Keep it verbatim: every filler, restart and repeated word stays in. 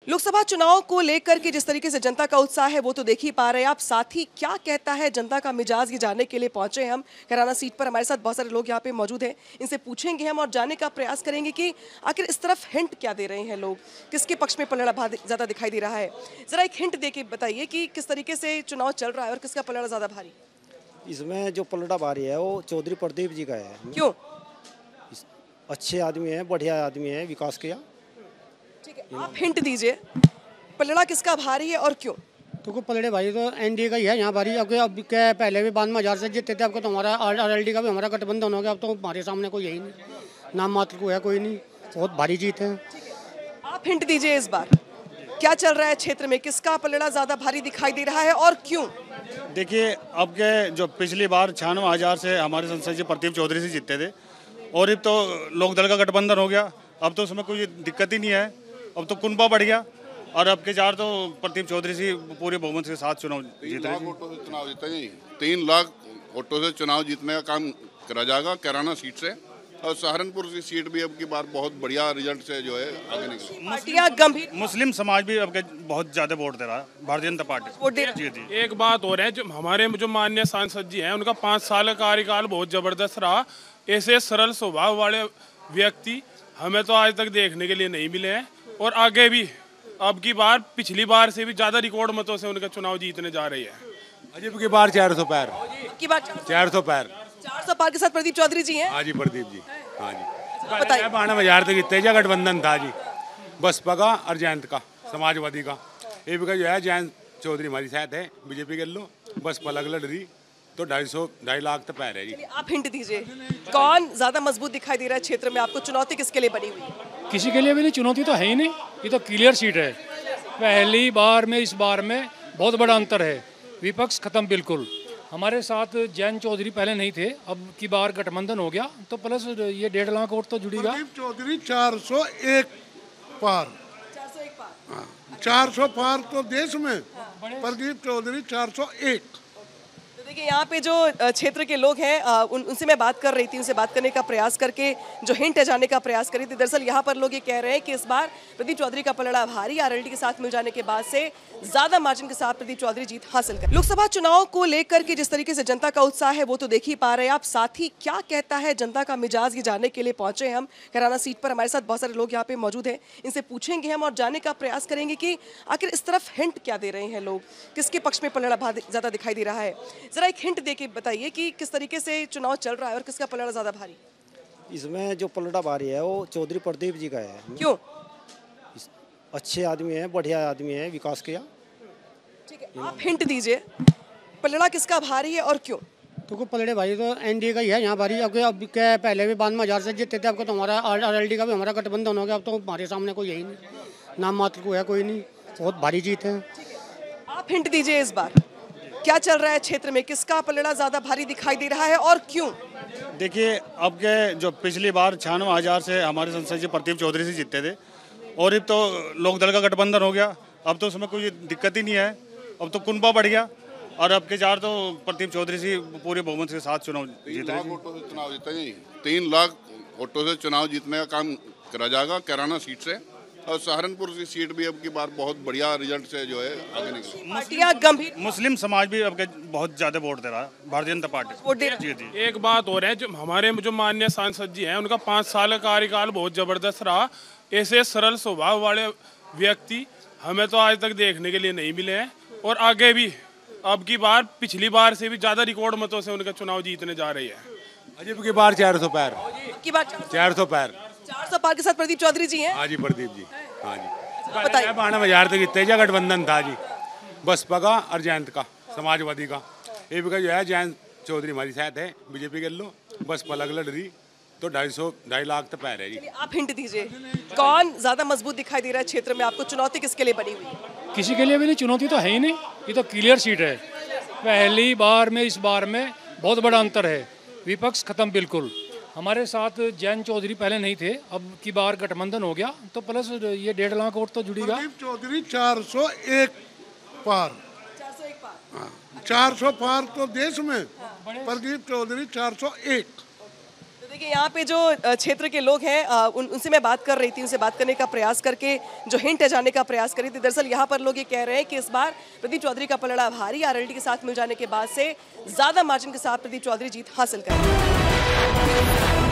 लोकसभा चुनाव को लेकर के जिस तरीके से जनता का उत्साह है वो तो देख ही पा रहे हैं आप। साथ ही क्या कहता है जनता का मिजाज, ये जानने के लिए पहुंचे हैं हम कैराना सीट पर। हमारे साथ बहुत सारे लोग यहाँ पे मौजूद हैं, इनसे पूछेंगे हम और जानने का प्रयास करेंगे कि आखिर इस तरफ हिंट क्या दे रहे हैं लोग, किसके पक्ष में पलड़ा ज्यादा दिखाई दे रहा है। जरा एक हिंट दे के बताइए कि किस तरीके से चुनाव चल रहा है और किसका पलड़ा ज्यादा भारी। इसमें जो पलड़ा भारी है वो चौधरी प्रदीप जी का है। क्यों? अच्छे आदमी है, बढ़िया आदमी है, विकास किया। ठीक है, आप हिंट दीजिए, पलड़ा किसका भारी है और क्यों? तो पलड़े भाई तो एनडीए का ही है यहाँ भारी। अब अब क्या पहले भी बावन हजार से जीते थे, आपको तो हमारा आरएलडी का भी हमारा गठबंधन हो गया। अब तो हमारे सामने कोई यही नहीं, नाम मात्र को है कोई नहीं, बहुत भारी जीत है। आप हिंट दीजिए, इस बार क्या चल रहा है क्षेत्र में, किसका पलड़ा ज्यादा भारी दिखाई दे रहा है और क्यों? देखिए, अब के जो पिछली बार छियानवे हजार से हमारे संसद जी प्रदीप चौधरी से जीते थे और अब तो लोकदल का गठबंधन हो गया। अब तो उसमें कोई दिक्कत ही नहीं है, अब तो कुनबा बढ़ गया और अब के चार तो प्रदीप चौधरी जी पूरे बहुमत के साथ चुनाव जीत रहे हैं। वोटों से चुनाव जीता जी, तीन लाख वोटों से चुनाव जीतने का काम करा जाएगा कैराना सीट से। और सहारनपुर की सीट भी अब की बार बहुत बढ़िया रिजल्ट से जो है आगे निकली। गंभीर मुस्लिम समाज भी अब के बहुत ज्यादा वोट दे रहा है भारतीय जनता पार्टी जी जी। एक बात और है, जो हमारे जो माननीय सांसद जी हैं उनका पाँच साल का कार्यकाल बहुत जबरदस्त रहा। ऐसे सरल स्वभाव वाले व्यक्ति हमें तो आज तक देखने के लिए नहीं मिले हैं और आगे भी अब की बार पिछली बार से भी ज्यादा रिकॉर्ड मतों से उनका चुनाव जीतने जा रही है। अजब की बार चार सौ पैर की बात चार सौ पैर चार सौ पार के साथ प्रदीप चौधरी जी हैं। हाँ जी, प्रदीप जी, हाँ जी। बताइए। बानवे हजार तक इतना गठबंधन था जी, बसपा का और जयंत का, समाजवादी का। ये भी जो है जयंत चौधरी हमारी साथ है, बीजेपी कर लो, बसपा अलग लड़ रही तो ढाई सौ ढाई लाख तक पैर है जी। आप हिंट दीजिए, कौन ज्यादा मजबूत दिखाई दे रहा है क्षेत्र में आपको? चुनौती किसके लिए बनी हुई है? किसी के लिए भी नहीं, चुनौती तो है ही नहीं, ये तो क्लियर सीट है। पहली बार में इस बार में बहुत बड़ा अंतर है, विपक्ष खत्म बिल्कुल। हमारे साथ जैन चौधरी पहले नहीं थे, अब की बार गठबंधन हो गया तो प्लस ये डेढ़ लाख वोट तो जुड़ेगा। प्रदीप चौधरी चार सौ एक पार, चार सौ पार तो देश में, प्रदीप चौधरी चार सौ एक। देखिए, यहाँ पे जो क्षेत्र के लोग हैं उन उनसे मैं बात कर रही थी, उनसे बात करने का प्रयास करके जो हिंट है जानने का प्रयास करी थी। दरअसल यहाँ पर लोग ये कह रहे हैं कि इस बार प्रदीप चौधरी का पलड़ा भारी, आरएलडी के साथ मिल जाने के बाद से ज्यादा मार्जिन के साथ प्रदीप चौधरी जीत हासिल कर। लोकसभा चुनाव को लेकर के जिस तरीके से जनता का उत्साह है वो तो देख ही पा रहे हैं आप। साथ ही क्या कहता है जनता का मिजाज, ये जानने के लिए पहुंचे हम कैराना सीट पर। हमारे साथ बहुत सारे लोग यहाँ पे मौजूद हैं, इनसे पूछेंगे हम और जानने का प्रयास करेंगे कि आखिर इस तरफ हिंट क्या दे रहे हैं लोग, किसके पक्ष में पलड़ा ज्यादा दिखाई दे रहा है। जरा एक हिंट दे के बताइए कि किस तरीके से चुनाव चल रहा है और किसका पलड़ा ज्यादा भारी। इसमें जो पलड़ा भारी है वो चौधरी प्रदीप जी का है। क्यों? अच्छे आदमी है, बढ़िया आदमी है, विकास किया। ठीक है, आप हिंट दीजिए, पलड़ा किसका भारी है और क्यों? तो पलड़े भाई तो एनडीए का ही है यहाँ भारी। अब अब क्या पहले भी बावन हजार से जीते थे, आपको तो हमारा आरएलडी का भी हमारा गठबंधन हो गया। अब तो हमारे सामने कोई यही नहीं, नाम मात्र को है कोई नहीं, बहुत भारी जीत है। आप हिंट दीजिए, इस बार क्या चल रहा है क्षेत्र में, किसका पलड़ा ज्यादा भारी दिखाई दे रहा है और क्यों? देखिए, अब के जो पिछली बार छियानवे हजार से हमारे संसद जी प्रदीप चौधरी से जीते थे और अब तो लोकदल का गठबंधन हो गया। अब तो उसमें कोई दिक्कत ही नहीं है, अब तो कुनबा बढ़ गया और अब के चार तो प्रदीप चौधरी जी पूरे बहुमत के साथ चुनाव जीत रहे हैं। वोटों से चुनाव जीता जी, तीन लाख वोटों से चुनाव जीतने का काम करा जाएगा कैराना सीट से। और सहारनपुर की सीट भी अब की बार बहुत बढ़िया रिजल्ट से जो है आगे निकली। गंभीर मुस्लिम समाज भी अब के बहुत ज्यादा वोट दे रहा है भारतीय जनता पार्टी जी जी। एक बात और है, जो हमारे जो माननीय सांसद जी हैं उनका पाँच साल का कार्यकाल बहुत जबरदस्त रहा। ऐसे सरल स्वभाव वाले व्यक्ति हमें तो आज तक देखने के लिए नहीं मिले हैं और आगे भी अब की बार पिछली बार से भी ज्यादा रिकॉर्ड मतों से उनका चुनाव जीतने जा रही है। अजब की बार चार सौ पैर की बात चार सौ पैर चार सौ पार के साथ प्रदीप चौधरी जी हैं। हाँ जी, प्रदीप जी, हाँ जी। बताइए। बानवे हजार तक इतना गठबंधन था जी, बसपा का और जयंत का, समाजवादी का। ये भी जो है जयंत चौधरी हमारी साथ है, बीजेपी कर लो, बसपा अलग लड़ रही तो ढाई सौ ढाई लाख तक पैर है जी। आप हिंट दीजिए, कौन ज्यादा मजबूत दिखाई दे रहा है क्षेत्र में आपको? चुनौती किसके लिए बनी हुई है? किसी के लिए भी नहीं, चुनौती तो है ही नहीं, ये तो क्लियर सीट है। पहली बार में इस बार में बहुत बड़ा अंतर है, विपक्ष खत्म बिल्कुल। हमारे साथ जैन चौधरी पहले नहीं थे, अब की बार गठबंधन हो गया तो प्लस ये डेढ़ लाख वोट तो जुड़ेगा। प्रदीप चौधरी चार सौ एक पार, चार सौ पार तो देश में, प्रदीप चौधरी चार सौ एक। देखिए यहाँ पे जो अ, क्षेत्र के लोग हैं अ, उन उनसे मैं बात कर रही थी, उनसे बात करने का प्रयास करके जो हिंट है जानने का प्रयास कर रही थी। दरअसल यहाँ पर लोग ये कह रहे हैं कि इस बार प्रदीप चौधरी का पलड़ा भारी, आरएलडी के साथ मिल जाने के बाद से ज्यादा मार्जिन के साथ प्रदीप चौधरी जीत हासिल करेंगे।